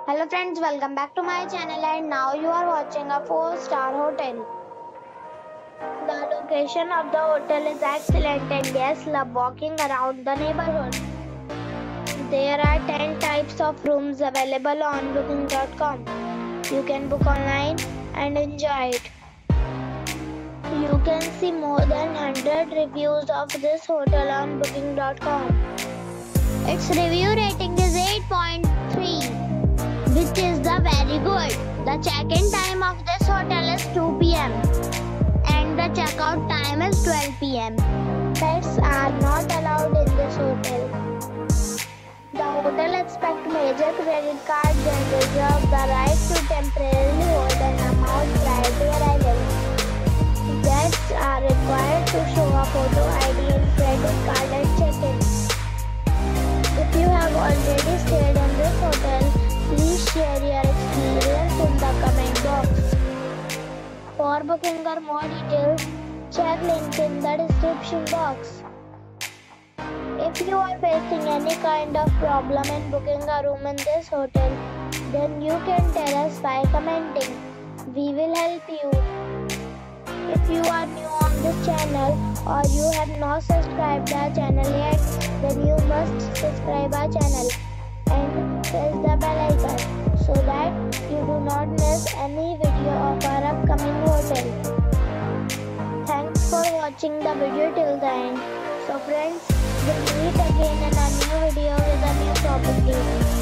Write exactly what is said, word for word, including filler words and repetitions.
Hello friends, welcome back to my channel and now you are watching a four star hotel. The location of the hotel is excellent and guests love walking around the neighborhood. There are ten types of rooms available on booking dot com. You can book online and enjoy it. You can see more than one hundred reviews of this hotel on booking dot com. Its review rating is eight point three, which is the very good. The check-in time of this hotel is two p m and the check-out time is twelve p m Pets are not allowed in this hotel. The hotel expects major credit cards and reserves the right to temporarily hold an amount prior to arrival. Guests are required to show a photo I D and credit card at check-in. If you have already stayed in this hotel, please share your experience in the comment box. For booking or more details, check link in the description box. If you are facing any kind of problem in booking a room in this hotel, then you can tell us by commenting. We will help you. If you are new on this channel or you have not subscribed our channel yet, then you must subscribe our channel and press the bell icon so that you do not miss any video of our upcoming hotel. Thanks for watching the video till the end. So friends, we'll meet again in a new video with a new property.